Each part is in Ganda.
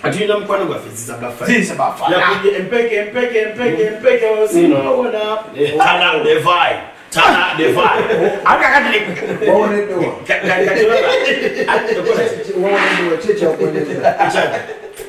Atuyina mukwano gwaffe zizabafa. Yakuje empeke osinoona. Tana devai. Tana devai. Akakati. Waonedoa. Waonedoa checha kueleza.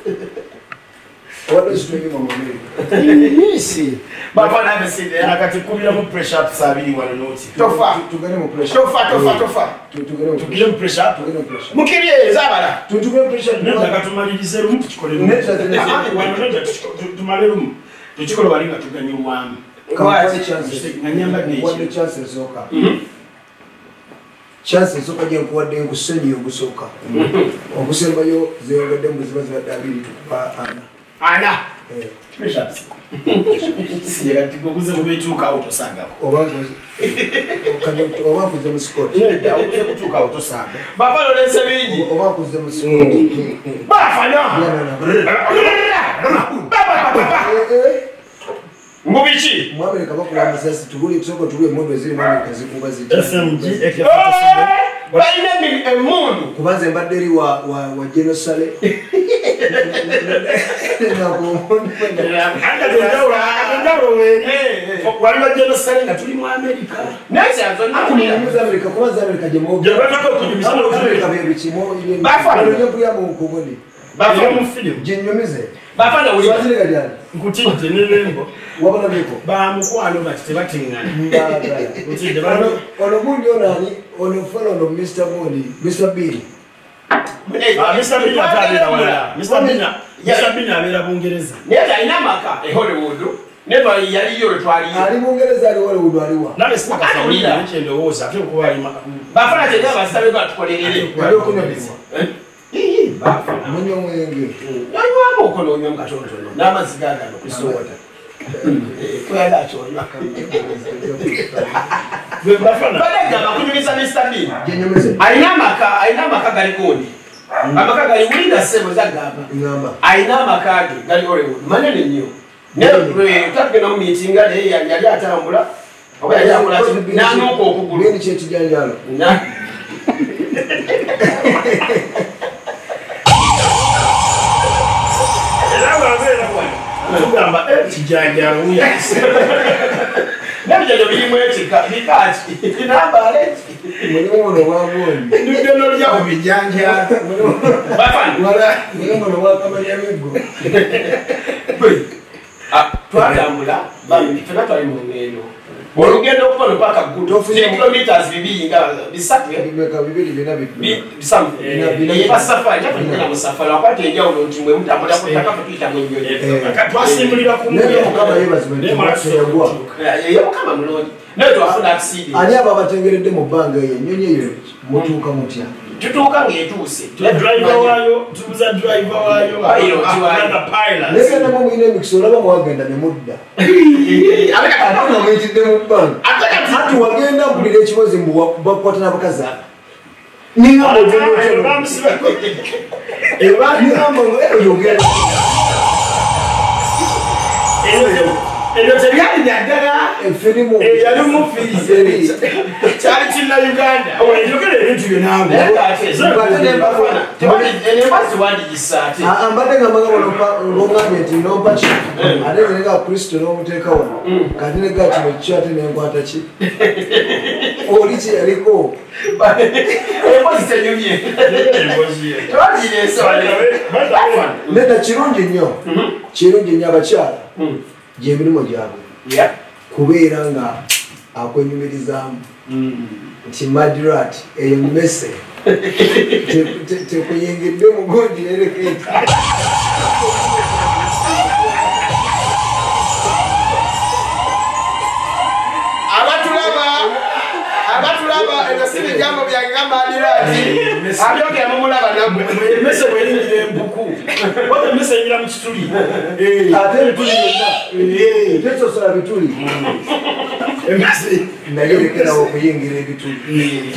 What is doing on me? Yes. Bafana abeside nakati kubira mu pressure up sabiri wano noti. Tofa. Tugane mu pressure. Tofa. Tugire mu pressure up. Mukiriye zabala. Tugane pressure. Nenda katumalirize rumu tukikolera. Nenda tene. Wano tumale rumu. Tukikola wali nga tuganye wami. One chance. Nganyamba nechi. One chance soka. Chance soka je kuwadde ngusenyi ogusoka. Ogusemba yo zeyongedde mu zibaza dabiri tukupa ana. Ana. Pressure up. Siya tikuguze kubetuka autosanga. Obakuze mu Scott. Nenda ukuze kutuka autosanga. Baba lolese bingi. Obakuze mu Scott. Bafana. Baba. Ngubichi. Mwabireka bakula musasi tuguli kusoko tugwe modo ziri mwami kazi kuba ziti. SMG ekafata. Baine emundu. Kubanze mbaderi wa Jenosale. Waliwo Jenosale nga tuli mu America. Nasi azonna Kunyumiza Amerika kubanze Amerika je mu. Jabatako kunyumiza Amerika bebe chimo ile. Bafana nyokuya mu nkuboni. Bafana mu film. Jenyumize. Bafana uli. Swazile kajani. Nkutinte nelembo. Wabona biko. Ba mukwano bati tebatingana. Nkutinte bano. Ono gundi onani ono follow no Mr. Boni, Mr. Bill. Mr. Bina tabira wala. Mr. Bina abera Bungereza. Neta ina maka e Hollywood. Never yali yo twali. Ali Bungereza ali Hollywood aliwa. Nabe sika kasaulira nchendo woza ate ko ali maka. Bafana tega basabe kwa tukolerere. Ali okuno biwa. Bafana. Munyo mwenge. Yanywa amoko no nywa mkatono. Namazigaga no kusowata. Kwa la chonwa Bafana. Badega bakunyumiza Mr. Bean. Jenyumize. Aina maka gali kodi. Amaka gali ulinda sebo za gaba. Ngamba. Aina maka gali Hollywood. Manene nyo. Nero tutagenda mu meeting ale yali atambula. Oba yali atambula nano okugulu. Beni chechi janjalo. Na. Tugamba kijanjalo uyase. Nabyo bilimwetika bikati. Nambale. Mulimo waboni. Ndibyo no lya Bijanja. Bafana. Wala mulimo wakamanya migo. Twatambula bambi fena twali mu ngendo. Olugendo okukola paka gudo 3 kilometers bibi nga bisatu Bimeka bibiri bina bibi. bisamu. Bina safari yapenda mu safari wakati enja olontimwe mutambula kutaka kupita mu nyoyo. Twasimulira ku Nende mukama yebazibwe yagwa. Yego kama mulongi. Neto afuna accident. Ani aba batengeredde mu banga ye nyonyi eyo mutuuka mutya. Tutuuka ng'etuuse. driver wayo, tubuza driver wayo. Pilot. Nekenda mu mwine emikisa olaba mwagenda ne mudda. Ate nga mwetidde mu bbanga. Ati wagenda mpulira ekibozi mbu bakwata n'abakazi abo. Ningamba oyogera. Eyo tebyali byaddala Efirimu. yali mufiize kyali kinna Uganda. Oyogera ebintu byonaawe. Mbadde nga mbaga ng'ogambye nti nompaki ate nenga Kristo n'omuteeka wano kati nega kino kiki ate nenkwata ki oli ki yaliko nedda kirungi nnyo abakyala gy'emirimu gyabwe kubeera nga akwenyumirizaamu nti Madirat eyo mmese tekuyingidde mugundi ereketa abatulaba ebisibi jambo byange nga Madirat abyogera mumulaba nagwe emmese bweringira embuku oba emmese eyingira mu kituli ate ebituli byonna tesosola bituli emmese naye lekerawo okuyingira ebituli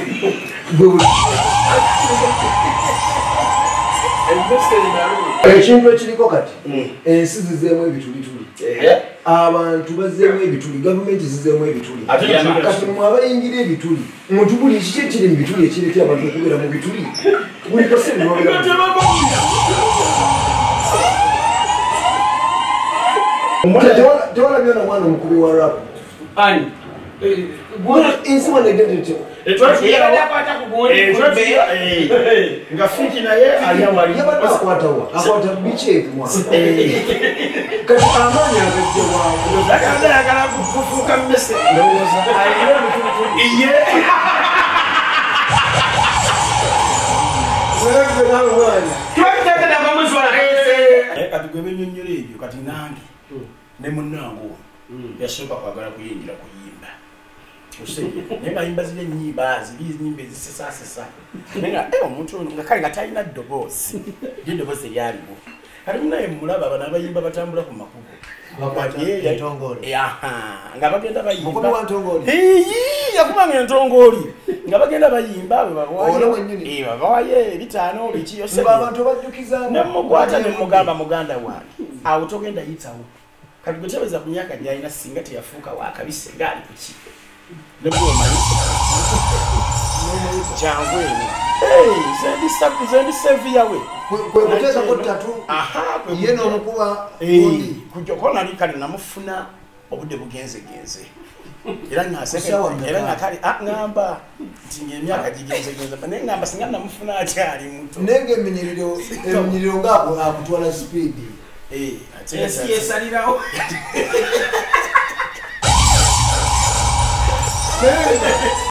ekintu ekiriko kati ensi zizeemu ebitulituli abantu bazzeemu ebituli gavumenti zizeemu ebituli kati mwe abayingira ebituli muntu buli kiki ekiri mu bituli ekireetera abantu okubeera mu bituli buli kaseera tewala byona mwana omukubi wa rap ani insi wana identity nga fiki naye yabadde akwatawa akwata biceevu mwana kati amaanyi agajja waawe ayagala kufuuka mmese ndowooza iye kati gwe benyonyola ebyo kati nange ne munnange yasooka kwagala kuyingira kuyimba naye bayimba zile nyimba ziri nyimba ezisesasesa naye omuntu nga kale nga talina ddoboozi eddoboozi eryaliwo kati munaye mulaba abana abayimba batambula ku makubo nga bagenda bayimba yakubanga entongooli nga bagenda bayimba babawayo ebitaano biki nemukwata nemugamba muganda wange awo togenda yitawo kati gwe tebeza ku myaka gyalina singa teyafuuka wakabise ngaali kuki nebwomanyi jangu eno zendiseviyawe kwekuteekako ttatu ye n'omukuba konali kale namufuna obudde bugenzegenze era nga kale ngamba nti ngaemyaka gigenzegenze naye ngamba singa namufuna akyali muto naye ngaeminyiriro ngaakutwala sipiidi yesalirawo